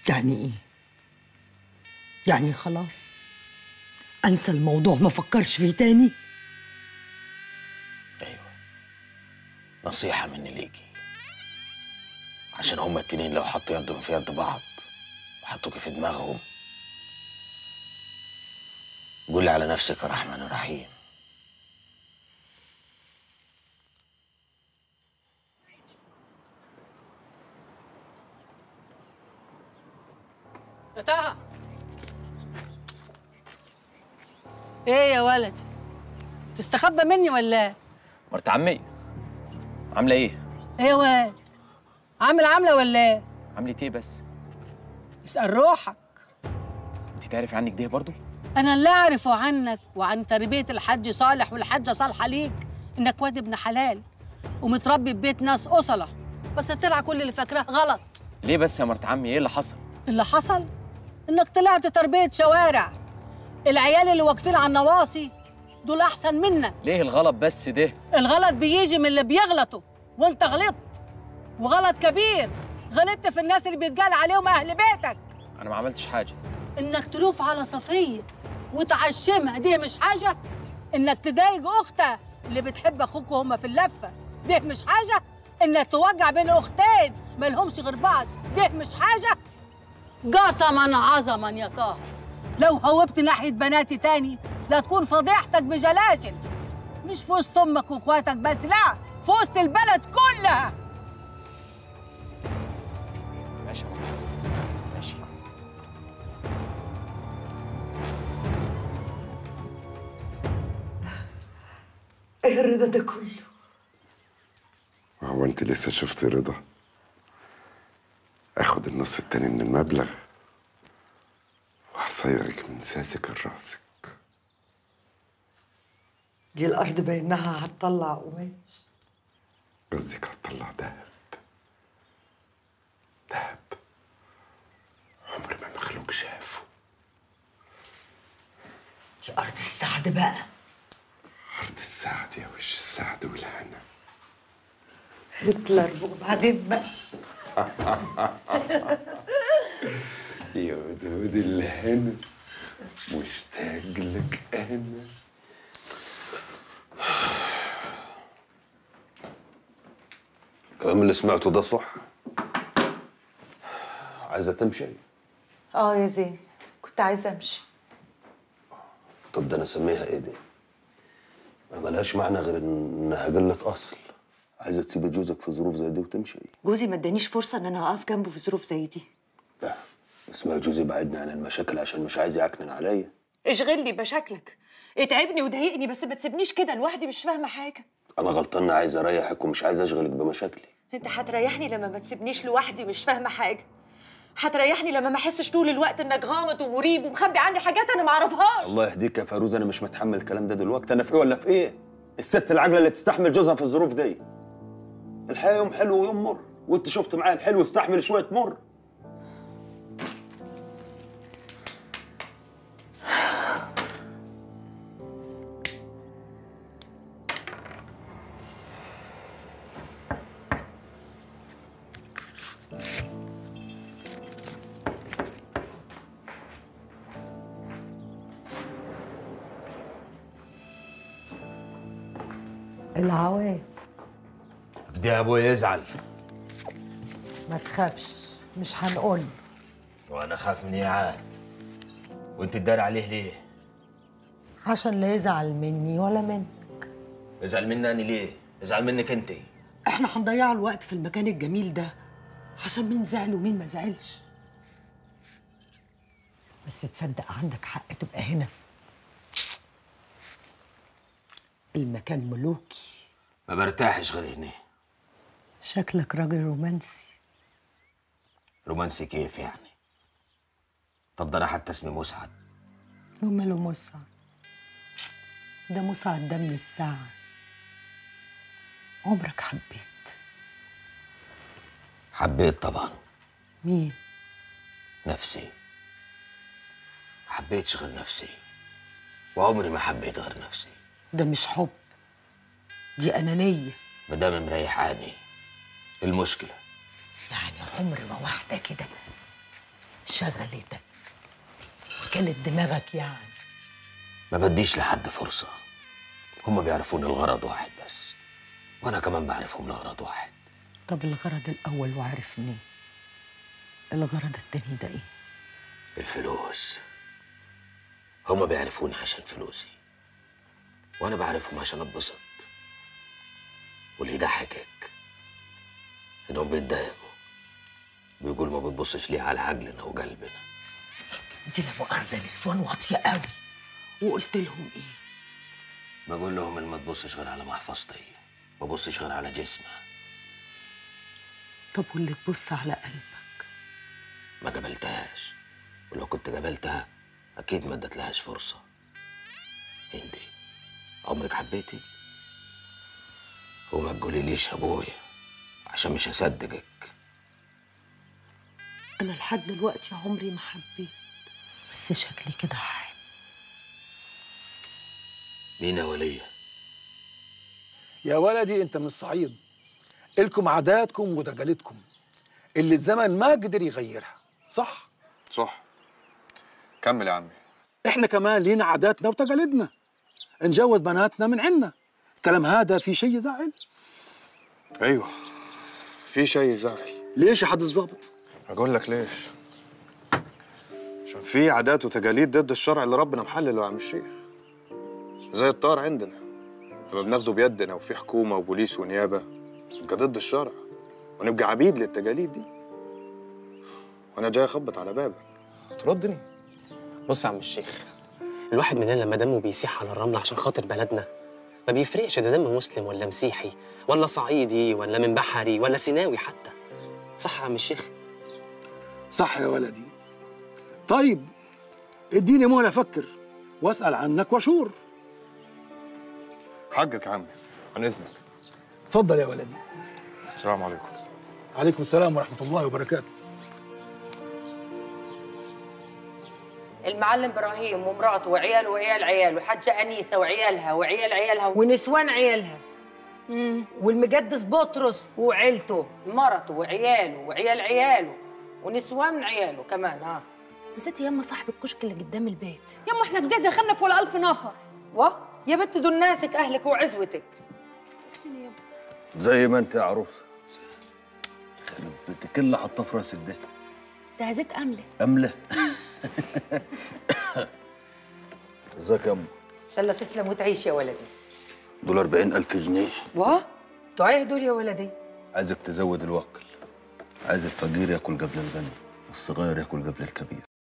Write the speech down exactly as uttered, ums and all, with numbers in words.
يعني ايه؟ يعني خلاص انسى الموضوع ما فكرش فيه تاني؟ ايوه، نصيحة مني ليكي، عشان هما التنين لو حطوا يدهم في يد بعض وحطوكي في دماغهم، قولي على نفسك يا رحمن الرحيم. يا طه، ايه يا ولدي؟ تستخبى مني ولا ايه؟ مرت عمي عامله ايه؟ ايه يا واد؟ عامل عامله ولا ايه؟ عملت ايه بس؟ اسأل روحك. انت تعرفي عنك ده برضو؟ انا اللي اعرفه عنك وعن تربيه الحاج صالح والحاجه صالحه ليك انك واد ابن حلال ومتربي ببيت ناس اصله، بس طلع كل اللي فاكراه غلط. ليه بس يا مرت عمي؟ ايه اللي حصل؟ اللي حصل انك طلعت تربيه شوارع. العيال اللي واقفين على النواصي دول احسن منك. ليه الغلط بس ده؟ الغلط بيجي من اللي بيغلطوا، وانت غلطت وغلط كبير. غلطت في الناس اللي بيتقال عليهم اهل بيتك. انا ما عملتش حاجه. انك تلوف على صفيه وتعشمها دي مش حاجه. انك تضايق اختها اللي بتحب اخوك وهم في اللفه دي مش حاجه. انك توجع بين اختين مالهمش غير بعض دي مش حاجه. قسما عظما يا طه، لو هوبت ناحيه بناتي تاني لا تكون فضيحتك بجلاشل، مش في وسط امك واخواتك بس، لا في وسط البلد كلها. ماشي ماشي. ايه الرضا ده كله؟ هو انت لسه شفتي رضا؟ اخد النص التاني من المبلغ وهصيرك من ساسك لراسك. دي الارض بينها هتطلع قماش. قصدك هتطلع دهب. دهب عمر ما مخلوق شافه. دي ارض السعد بقى. ارض السعد يا وش السعد والهنا. هتلر وبعدين بقى. يا ودود الهنا مشتاق لك انا. الكلام اللي سمعته ده صح؟ عايزة تمشي؟ اه يا زين، كنت عايزة امشي. طب ده انا اسميها ايه دي؟ ما ملهاش معنى غير انها قلة اصل. عايزة تسيب جوزك في ظروف زي دي وتمشي؟ جوزي ما ادانيش فرصة ان انا اقف جنبه في ظروف زي دي. لا، اسمها جوزي بعدني عن المشاكل عشان مش عايز يعكنن عليا. اشغلني بشكلك، اتعبني وضايقني، بس ما تسيبنيش كده لوحدي مش فاهمة حاجة. انا غلطان، عايز اريحك ومش عايز اشغلك بمشاكلي. انت هتريحني لما ما تسيبنيش لوحدي مش فاهمة حاجة. هتريحني لما ما احسش طول الوقت انك غامض ومريب ومخبي عني حاجات انا ما اعرفهاش. الله يهديك يا فاروز، انا مش متحمل الكلام ده دلوقتي. انا في ايه ولا في ايه؟ الست العاقله اللي تستحمل جوزها في الظروف دي. الحياه يوم حلو ويوم مر، وانت شفت معايا الحلو يستحمل شويه مر. العواف. دي يا ابويا يزعل. ما تخافش، مش هنقول. وانا خاف من ايه عاد؟ وانت تداري عليه ليه؟ عشان لا يزعل مني ولا منك. يزعل مني انا ليه؟ يزعل منك انت. احنا هنضيع الوقت في المكان الجميل ده عشان مين زعل ومين ما زعلش. بس تصدق عندك حق تبقى هنا. المكان ملوكي. ما برتاحش غير هنا. شكلك راجل رومانسي. رومانسي كيف يعني؟ طب ده انا حتى اسمي مسعد. وماله مسعد؟ ده مسعد ده من السعد. عمرك حبيت؟ حبيت طبعا. مين؟ نفسي. حبيتش غير نفسي، وعمري ما حبيت غير نفسي. ده مش حب، دي أنانية. مدام مريحاني المشكلة. يعني عمر ما واحدة كده شغلتك وكلت دماغك يعني. ما بديش لحد فرصة. هم بيعرفون الغرض واحد بس، وأنا كمان بعرفهم الغرض واحد. طب الغرض الأول وعارف منين؟ الغرض التاني ده إيه؟ الفلوس. هم بيعرفوني عشان فلوسي، وأنا بعرفهم عشان أتبسط. واللي يضحكك إنهم بيتضايقوا، بيقولوا ما بتبصش ليه على عقلنا وقلبنا. دي لا مؤاخذة نسوان واطية قوي. وقلت لهم إيه؟ بقول لهم إن ما تبصش غير على محفظتي، ما ببصش غير على جسمها. طب واللي تبص على قلبك؟ ما قبلتهاش، ولو كنت قبلتها أكيد ما ادتلهاش فرصة. هندي، عمرك حبيتي؟ وما تقولي ليش أبويا عشان مش هصدقك. أنا لحد دلوقتي عمري ما حبيت، بس شكلي كده هحب. مين يا ولية؟ يا ولدي انت من الصعيد، إلكم عاداتكم وتقاليدكم اللي الزمن ما قدر يغيرها، صح؟ صح. كمل يا عمي. احنا كمان لينا عاداتنا وتقاليدنا، نجوز بناتنا من عنا. الكلام هذا في شيء يزعل؟ ايوه في شيء يزعل. ليش يا حد الظابط؟ اقول لك ليش. عشان في عادات وتقاليد ضد الشرع اللي ربنا محلله يا عم الشيخ. زي الطار عندنا لما بناخده بيدنا وفي حكومه وبوليس ونيابه يبقى ضد الشرع ونبقى عبيد للتقاليد دي. وانا جاي اخبط على بابك تردني. بص يا عم الشيخ، الواحد مننا لما دمه بيسيح على الرمل عشان خاطر بلدنا ما بيفرقش ده دم مسلم ولا مسيحي ولا صعيدي ولا من بحري ولا سيناوي حتى. صح يا عم الشيخ؟ صح يا ولدي. طيب اديني مهله افكر واسال عنك واشور. حقك يا عمي، عن اذنك. اتفضل يا ولدي. السلام عليكم. عليكم السلام ورحمه الله وبركاته. المعلم ابراهيم ومراته وعياله وعيال عياله وحاجه انيسه وعيالها وعيال عيالها ونسوان عيالها. امم والمقدس بطرس وعيلته، مرته وعياله وعيال عياله ونسوان عياله كمان. ها نسيتي ياما صاحب الكشك اللي قدام البيت؟ يما احنا كده دخلنا فوق الألف نفر. و يا بنت دول ناسك اهلك وعزوتك. زي ما انت يا عروسه. يخرب بيتك اللي حاطاه في راسك ده. ده زيت امله. امله. ازيك يا ام؟ ان شاء الله تسلم وتعيش يا ولدي. دول أربعين ألف جنيه. و تعيه دول يا ولدي. عايزك تزود الوكل. عايز الفقير ياكل قبل الغني والصغير ياكل قبل الكبير.